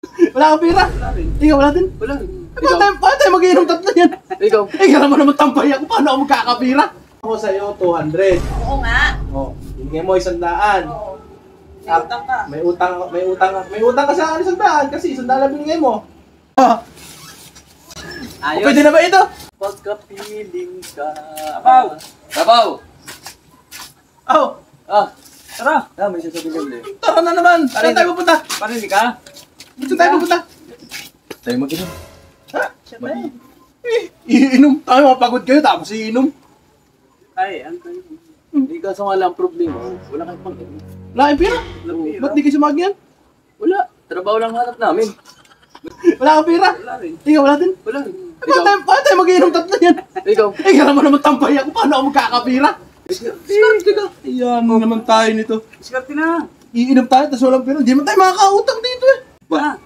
Wala kang pira? Wala rin. Ikaw, wala din? Wala rin. Paano tayo mag-iinom tatlo yan? Ikaw. Kailan mo naman tampay ako, paano ako magkakapira? Ako sa'yo, 200. Oo nga. Oh, binigay mo 100. Oo. May utang ka. May utang ka sa akin 100 kasi 100 lang binigay mo. Ayos. Pwede na ba ito? Pagkapiling ka. Apaw! Apaw! Oh, Tara! May sasabihin ka ulit. tara na naman. Saan tayo pupunta? Parinig ka? Saan tayo pupunta? Tayo mag-inom. Ha? Siyempre. Iinom. Tayo mapagod kayo tapos iinom. Ay, ano tayo? Hindi ka sa walang problema. Wala kang pang-inom. Wala kang pira? Ba't di kayo sumagyan? Wala. Trabaho lang hanap namin. Wala kang pira? Wala rin. Ikaw, wala din? Wala rin. Paano tayo mag-iinom tatlo yan? Ikaw. Kailan mo naman tampay ako, paano ako magkakapira? Diskarte ka. Ayan naman tayo nito. Diskarte na. Iinom tayo, tapos walang pira. Hindi naman tayo makakautang dito eh. Ba?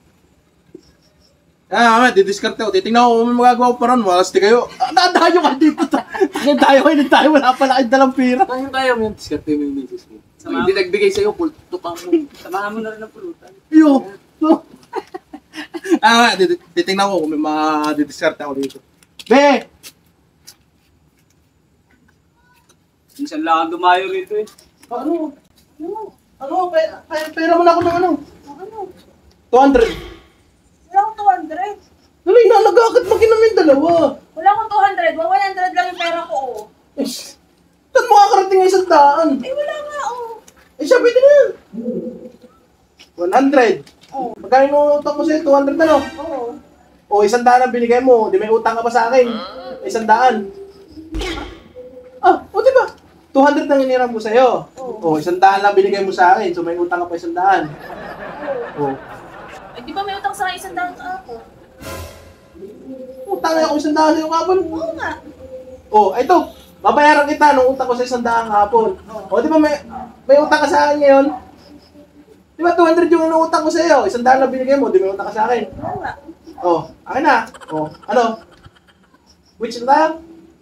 Mamaya, didiskarte ako. Titingnan ko kung may magagawa ko pa ron. Walasti kayo. Nadayo ka dito. Tayo kayo, tayo. Wala pala kayong dalang pira. Kaya mo yung diskarte mo yung misis mo. Hindi nagbigay sa'yo, pultupan mo. Samahan mo na rin ng pulutan. Yo. Titingnan ko kung may madidiskarte ako dito. Be! Minsan lang ang dumayo rito eh. Ano? Pera mo na ako ng ano? Ano? 200. Wala akong 200. Dali na, nag-akit mag-inamin dalawa. Wala akong 200. 100 lang yung pera ko, oh. Saan mo kakarating ng 100? Eh, wala nga, oh. Eh, siya pwede na yan. 100. Oo. Magkano yung utang mo sa'yo? 200 na no? Oo. O, 100 ang binigay mo. Di may utang ka pa sa akin. 100. O diba? 200 ang iniram ko sa'yo. O, 100 lang binigay mo sa akin. So, may utang ka pa 100. O. Eh, di ba may utang sa akin 100 ako? Utang na ako 100 sa'yo kapon. Oo nga. O, ito. Babayaran kita nung utang ko sa 100 kapon. O, di ba may utang ka sa akin ngayon? Di ba 200 yung inuutang ko sa'yo? 100 lang binigay mo. Di may utang ka sa akin. Oo nga. O, akin na. O, ano? Which na tayo?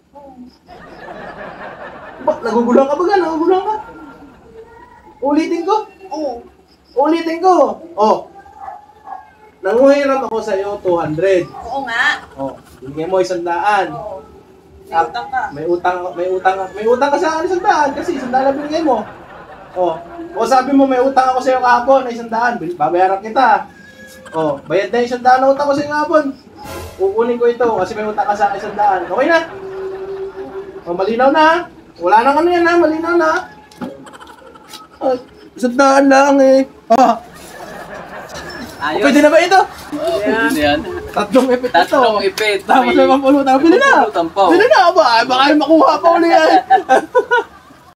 Ba, nagugulang ka ba ka? Nagugulang ka? Ulitin ko? Oo. Ulitin ko. Oh. Nanguhiram ako sa iyo 200. Oo nga. Oh, binigay mo 100. Oo. May utang ka. May utang ka sa akin 100 kasi 100 lang binigay mo. Oh. O sabi mo may utang ako sa iyo kahapon na 100. Babayaran kita. Oh, bayad na 100 na utang ko sa iyo kahapon. Kukunin ko ito kasi may utang ka sa akin 100. Okay na? Oh, malinaw na. Wala nang ano yan ha, malinaw na. Ay, 100 lang eh. Ah. Ayos. Pwede na ba ito? Yan. Yan. Tatlong ipit ito. Tatlong ipit. Tapos may pampulutan. Bili na! Pampulutan pa, oh. Bili na! Baka makuha pa uli yan.